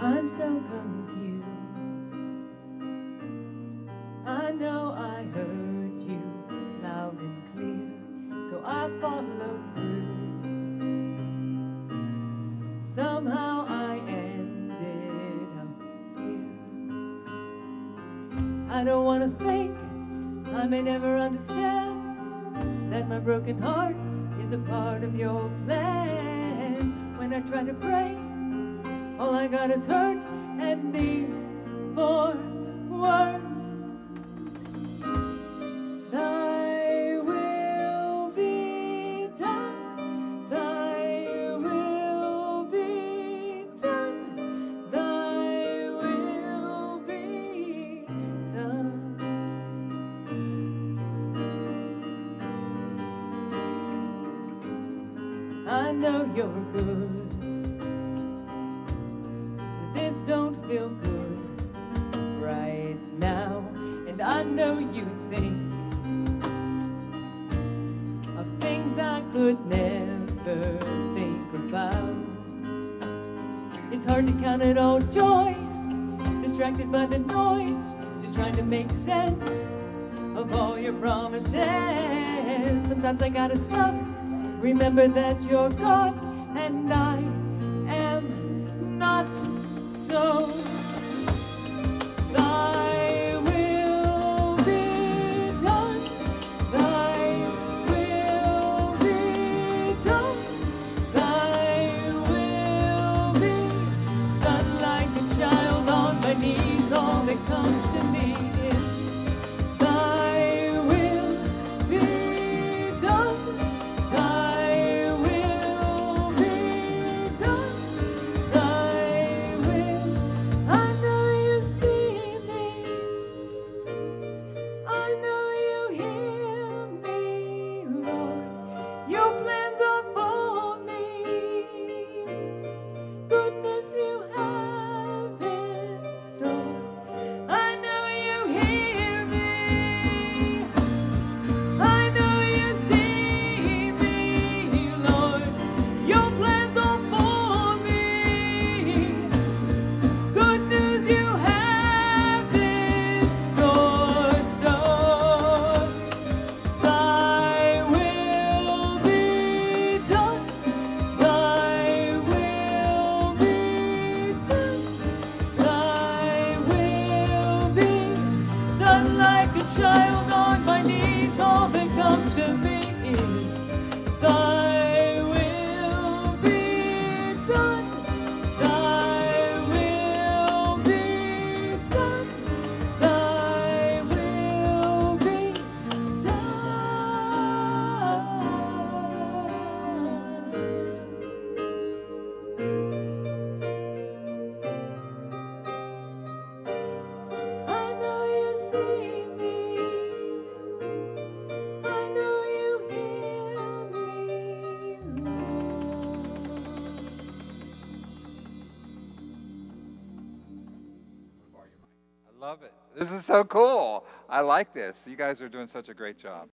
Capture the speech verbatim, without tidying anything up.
I'm so confused. I know I heard you loud and clear, so I followed through. Somehow I ended up here. I don't want to think, I may never understand that my broken heart is a part of your plan. When I try to pray, all I got is hurt and these four words. Thy will be done, thy will be done, thy will be done. I know you're good, but this don't feel good right now. And I know you think of things I could never think about. It's hard to count it all joy, distracted by the noise, just trying to make sense of all your promises. Sometimes I gotta stop, remember that you're God and I am not. So thy will be done, thy will be done, thy will be done. Like a child on my knees, all that comes to me is thy will be done, thy will be done, thy will. I know you see me, I know you hear me, Lord. Your plans are for me, goodness you have in store. I know you hear me, I know you see me, Lord. Your plans are for me, good news you have in store. So thy will be done, thy will be done, thy will be done. Like a child on my knees, all that comes to me is thy will be done, thy will be done, thy will be done. I know you see me, I know you hear me, Lord. I love it. This is so cool. I like this. You guys are doing such a great job.